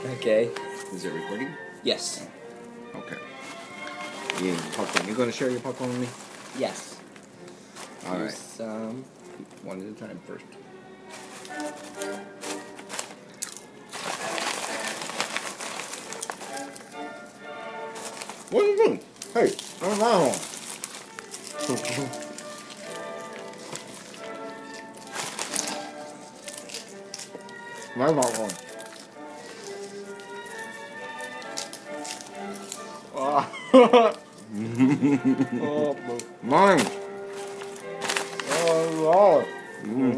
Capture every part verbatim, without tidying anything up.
Okay. Is it recording? Yes. Okay. Yeah, popcorn. You gonna share your popcorn with me? Yes. All Here's right. some. One at a time first. What are you doing? Hey, turn that on. My popcorn. Oh. Oh, Mine. oh, Lord. Mm.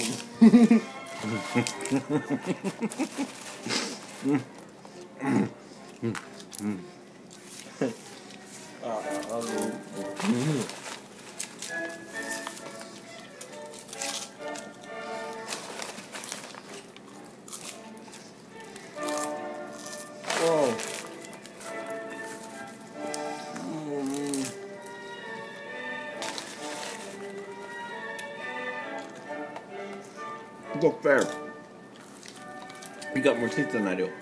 Oh. Look fair. You got more teeth than I do.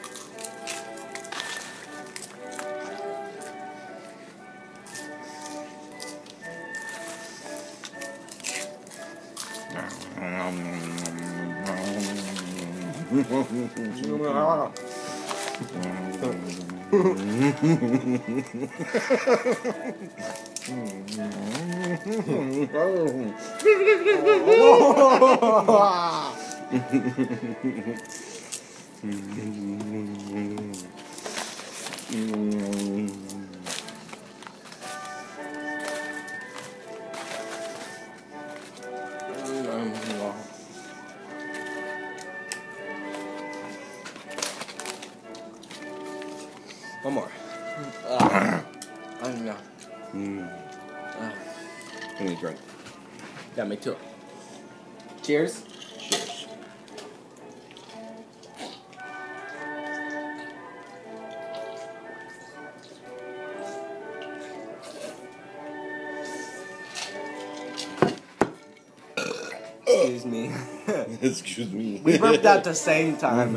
One more. Uh, I don't know. Mm. Uh, Let me drink. yeah, me too. Cheers. Cheers. Excuse me. Excuse me. We burped at the same time.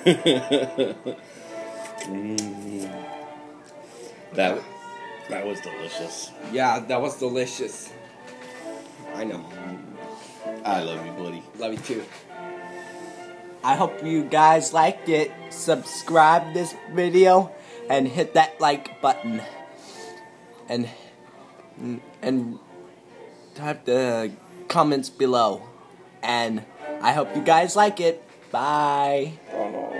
Mm. That that was delicious. Yeah, that was delicious. I know. I love you, buddy. Love you too. I hope you guys liked it. Subscribe this video and hit that like button. And and type the comments below. And I hope you guys like it. Bye. Oh, no.